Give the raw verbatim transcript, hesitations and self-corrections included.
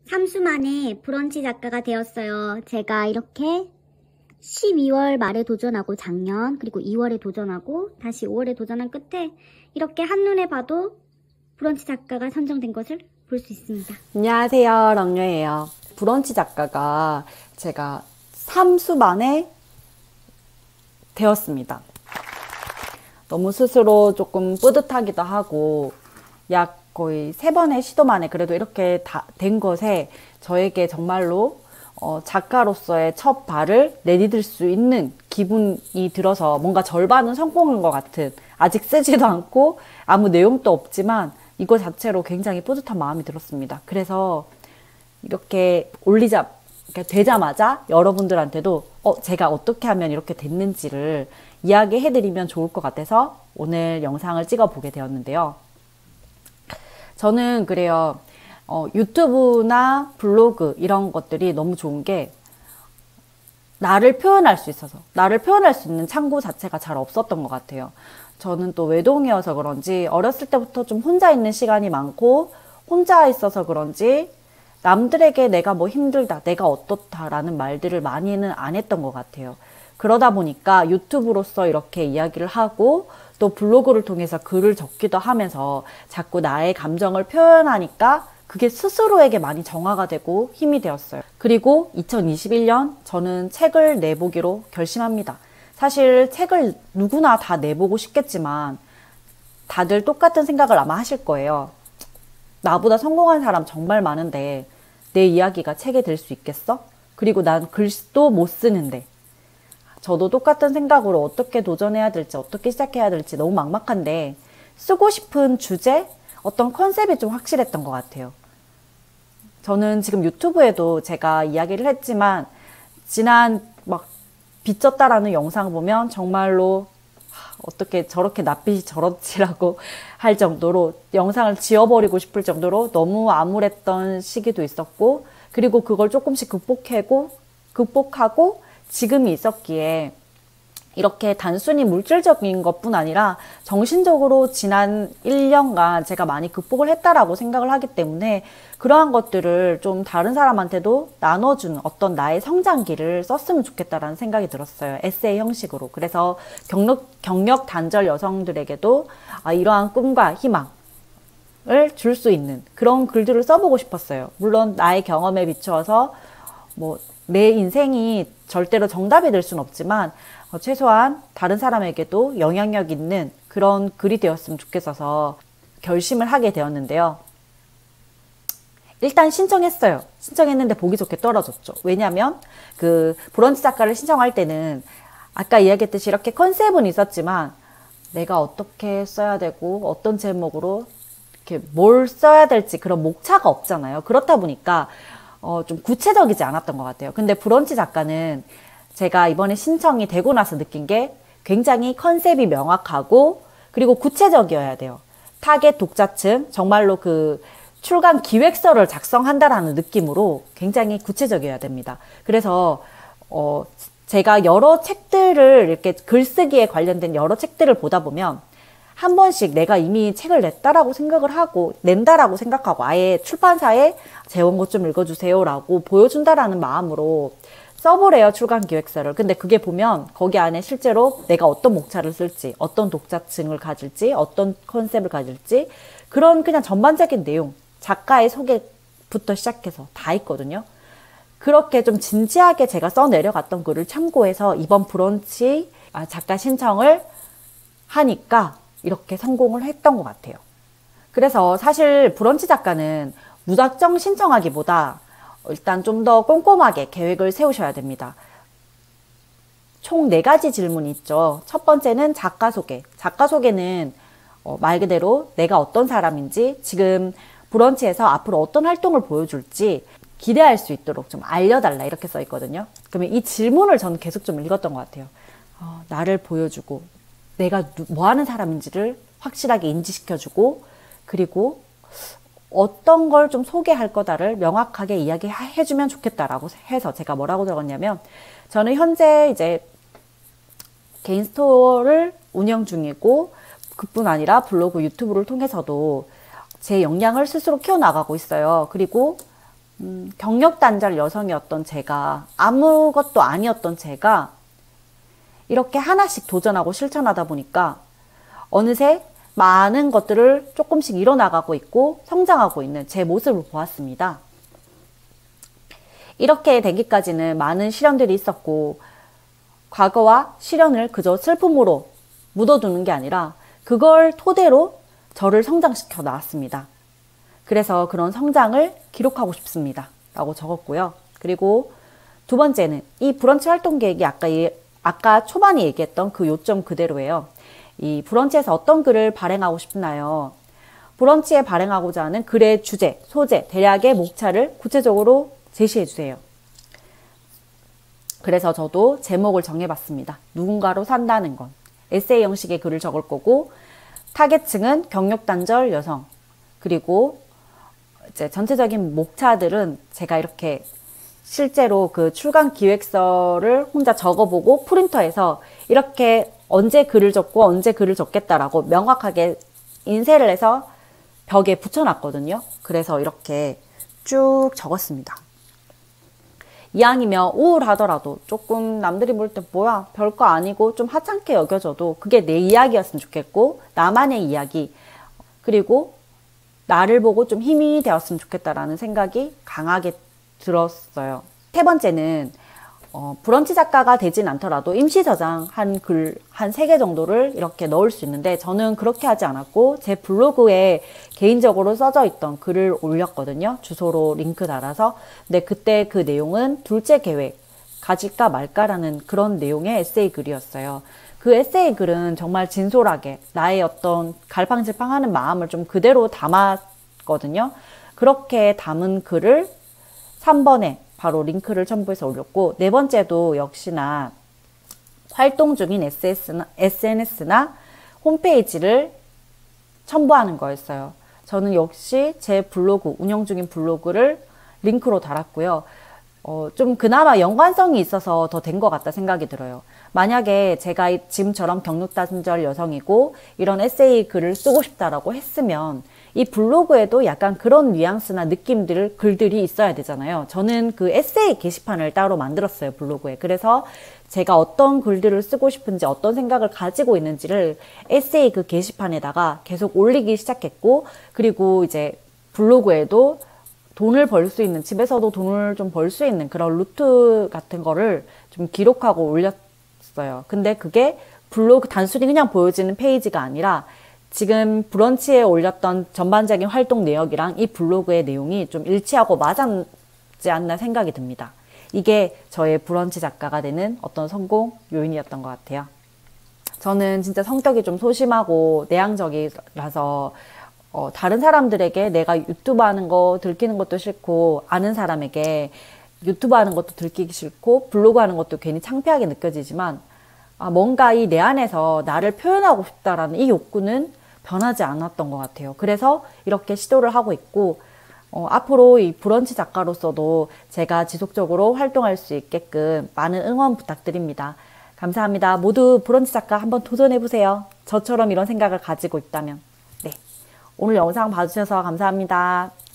삼 수 만에 브런치 작가가 되었어요. 제가 이렇게 십이월 말에 도전하고 작년 그리고 이월에 도전하고 다시 오월에 도전한 끝에 이렇게 한눈에 봐도 브런치 작가가 선정된 것을 볼 수 있습니다. 안녕하세요, 렁녀예요. 브런치 작가가 제가 삼 수 만에 되었습니다. 너무 스스로 조금 뿌듯하기도 하고 약 거의 세 번의 시도 만에 그래도 이렇게 다 된 것에 저에게 정말로 어, 작가로서의 첫 발을 내디딜 수 있는 기분이 들어서 뭔가 절반은 성공한 것 같은, 아직 쓰지도 않고 아무 내용도 없지만 이거 자체로 굉장히 뿌듯한 마음이 들었습니다. 그래서 이렇게 올리자, 이렇게 되자마자 여러분들한테도 어, 제가 어떻게 하면 이렇게 됐는지를 이야기해드리면 좋을 것 같아서 오늘 영상을 찍어보게 되었는데요. 저는 그래요. 어, 유튜브나 블로그 이런 것들이 너무 좋은 게 나를 표현할 수 있어서, 나를 표현할 수 있는 창구 자체가 잘 없었던 것 같아요. 저는 또 외동이어서 그런지 어렸을 때부터 좀 혼자 있는 시간이 많고 혼자 있어서 그런지 남들에게 내가 뭐 힘들다, 내가 어떻다라는 말들을 많이는 안 했던 것 같아요. 그러다 보니까 유튜브로서 이렇게 이야기를 하고 또 블로그를 통해서 글을 적기도 하면서 자꾸 나의 감정을 표현하니까 그게 스스로에게 많이 정화가 되고 힘이 되었어요. 그리고 이천이십일 년 저는 책을 내보기로 결심합니다. 사실 책을 누구나 다 내보고 싶겠지만 다들 똑같은 생각을 아마 하실 거예요. 나보다 성공한 사람 정말 많은데 내 이야기가 책에 들 수 있겠어? 그리고 난 글도 못 쓰는데. 저도 똑같은 생각으로 어떻게 도전해야 될지, 어떻게 시작해야 될지 너무 막막한데 쓰고 싶은 주제, 어떤 컨셉이 좀 확실했던 것 같아요. 저는 지금 유튜브에도 제가 이야기를 했지만 지난 막 빚졌다라는 영상 보면 정말로 어떻게 저렇게 낯빛이 저렇지라고 할 정도로 영상을 지워버리고 싶을 정도로 너무 암울했던 시기도 있었고, 그리고 그걸 조금씩 극복하고 극복하고 지금이 있었기에 이렇게 단순히 물질적인 것뿐 아니라 정신적으로 지난 일 년간 제가 많이 극복을 했다라고 생각을 하기 때문에 그러한 것들을 좀 다른 사람한테도 나눠주는 어떤 나의 성장기를 썼으면 좋겠다라는 생각이 들었어요. 에세이 형식으로. 그래서 경력, 경력 단절 여성들에게도 아, 이러한 꿈과 희망을 줄 수 있는 그런 글들을 써보고 싶었어요. 물론 나의 경험에 비추어서 뭐 내 인생이 절대로 정답이 될 수는 없지만 어, 최소한 다른 사람에게도 영향력 있는 그런 글이 되었으면 좋겠어서 결심을 하게 되었는데요. 일단 신청했어요. 신청했는데 보기 좋게 떨어졌죠. 왜냐하면 그 브런치 작가를 신청할 때는 아까 이야기했듯이 이렇게 컨셉은 있었지만 내가 어떻게 써야 되고 어떤 제목으로 이렇게 뭘 써야 될지 그런 목차가 없잖아요. 그렇다 보니까 어, 좀 구체적이지 않았던 것 같아요. 근데 브런치 작가는 제가 이번에 신청이 되고 나서 느낀 게 굉장히 컨셉이 명확하고 그리고 구체적이어야 돼요. 타겟 독자층, 정말로 그 출간 기획서를 작성한다라는 느낌으로 굉장히 구체적이어야 됩니다. 그래서 어, 제가 여러 책들을 이렇게 글쓰기에 관련된 여러 책들을 보다 보면 한 번씩 내가 이미 책을 냈다라고 생각을 하고 낸다라고 생각하고 아예 출판사에 제 원고 좀 읽어주세요 라고 보여준다라는 마음으로 써보래요, 출간 기획서를. 근데 그게 보면 거기 안에 실제로 내가 어떤 목차를 쓸지, 어떤 독자층을 가질지, 어떤 컨셉을 가질지 그런 그냥 전반적인 내용, 작가의 소개부터 시작해서 다 있거든요. 그렇게 좀 진지하게 제가 써내려갔던 글을 참고해서 이번 브런치 작가 신청을 하니까 이렇게 성공을 했던 것 같아요. 그래서 사실 브런치 작가는 무작정 신청하기보다 일단 좀 더 꼼꼼하게 계획을 세우셔야 됩니다. 총 네 가지 질문이 있죠. 첫 번째는 작가 소개. 작가 소개는 어, 말 그대로 내가 어떤 사람인지, 지금 브런치에서 앞으로 어떤 활동을 보여줄지 기대할 수 있도록 좀 알려달라 이렇게 써 있거든요. 그러면 이 질문을 저는 계속 좀 읽었던 것 같아요. 어, 나를 보여주고 내가 뭐 하는 사람인지를 확실하게 인지시켜주고 그리고 어떤 걸 좀 소개할 거다를 명확하게 이야기해주면 좋겠다라고 해서 제가 뭐라고 적었냐면 저는 현재 이제 개인 스토어를 운영 중이고 그뿐 아니라 블로그, 유튜브를 통해서도 제 역량을 스스로 키워나가고 있어요. 그리고 음, 경력단절 여성이었던 제가, 아무것도 아니었던 제가 이렇게 하나씩 도전하고 실천하다 보니까 어느새 많은 것들을 조금씩 이뤄나가고 있고 성장하고 있는 제 모습을 보았습니다. 이렇게 되기까지는 많은 시련들이 있었고, 과거와 시련을 그저 슬픔으로 묻어두는 게 아니라 그걸 토대로 저를 성장시켜 나왔습니다. 그래서 그런 성장을 기록하고 싶습니다 라고 적었고요. 그리고 두 번째는 이 브런치 활동 계획이 아까, 아까 초반에 얘기했던 그 요점 그대로예요. 이 브런치에서 어떤 글을 발행하고 싶나요? 브런치에 발행하고자 하는 글의 주제, 소재, 대략의 목차를 구체적으로 제시해 주세요. 그래서 저도 제목을 정해봤습니다. 누군가로 산다는 건. 에세이 형식의 글을 적을 거고, 타겟층은 경력단절 여성, 그리고 이제 전체적인 목차들은 제가 이렇게 실제로 그 출간 기획서를 혼자 적어보고 프린터에서 이렇게 언제 글을 적고 언제 글을 적겠다라고 명확하게 인쇄를 해서 벽에 붙여놨거든요. 그래서 이렇게 쭉 적었습니다. 이왕이면 우울하더라도 조금 남들이 볼 때 뭐야 별거 아니고 좀 하찮게 여겨져도 그게 내 이야기였으면 좋겠고, 나만의 이야기, 그리고 나를 보고 좀 힘이 되었으면 좋겠다라는 생각이 강하게 들었어요. 세 번째는 어, 브런치 작가가 되진 않더라도 임시 저장한 글 한 세 개 정도를 이렇게 넣을 수 있는데, 저는 그렇게 하지 않았고 제 블로그에 개인적으로 써져 있던 글을 올렸거든요. 주소로 링크 달아서. 근데 그때 그 내용은 둘째 계획, 가질까 말까라는 그런 내용의 에세이 글이었어요. 그 에세이 글은 정말 진솔하게 나의 어떤 갈팡질팡하는 마음을 좀 그대로 담았거든요. 그렇게 담은 글을 삼 번에 바로 링크를 첨부해서 올렸고, 네 번째도 역시나 활동 중인 에스엔에스나 홈페이지를 첨부하는 거였어요. 저는 역시 제 블로그, 운영 중인 블로그를 링크로 달았고요. 어, 좀 그나마 연관성이 있어서 더 된 것 같다 생각이 들어요. 만약에 제가 지금처럼 경력단절 여성이고 이런 에세이 글을 쓰고 싶다라고 했으면 이 블로그에도 약간 그런 뉘앙스나 느낌들, 글들이 있어야 되잖아요. 저는 그 에세이 게시판을 따로 만들었어요, 블로그에. 그래서 제가 어떤 글들을 쓰고 싶은지, 어떤 생각을 가지고 있는지를 에세이 그 게시판에다가 계속 올리기 시작했고, 그리고 이제 블로그에도 돈을 벌 수 있는, 집에서도 돈을 좀 벌 수 있는 그런 루트 같은 거를 좀 기록하고 올렸어요. 근데 그게 블로그 단순히 그냥 보여지는 페이지가 아니라 지금 브런치에 올렸던 전반적인 활동 내역이랑 이 블로그의 내용이 좀 일치하고 맞았지 않나 생각이 듭니다. 이게 저의 브런치 작가가 되는 어떤 성공 요인이었던 것 같아요. 저는 진짜 성격이 좀 소심하고 내향적이라서 어, 다른 사람들에게 내가 유튜브 하는 거 들키는 것도 싫고, 아는 사람에게 유튜브 하는 것도 들키기 싫고, 블로그 하는 것도 괜히 창피하게 느껴지지만, 아, 뭔가 이 내 안에서 나를 표현하고 싶다라는 이 욕구는 변하지 않았던 것 같아요. 그래서 이렇게 시도를 하고 있고, 어, 앞으로 이 브런치 작가로서도 제가 지속적으로 활동할 수 있게끔 많은 응원 부탁드립니다. 감사합니다. 모두 브런치 작가 한번 도전해보세요. 저처럼 이런 생각을 가지고 있다면. 네. 오늘 영상 봐주셔서 감사합니다.